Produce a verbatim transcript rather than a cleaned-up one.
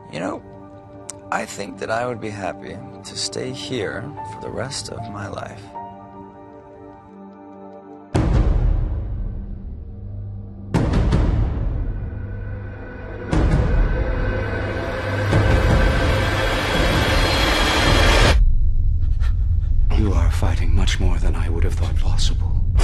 You know, I think that I would be happy to stay here for the rest of my life. You are fighting much more than I would have thought possible.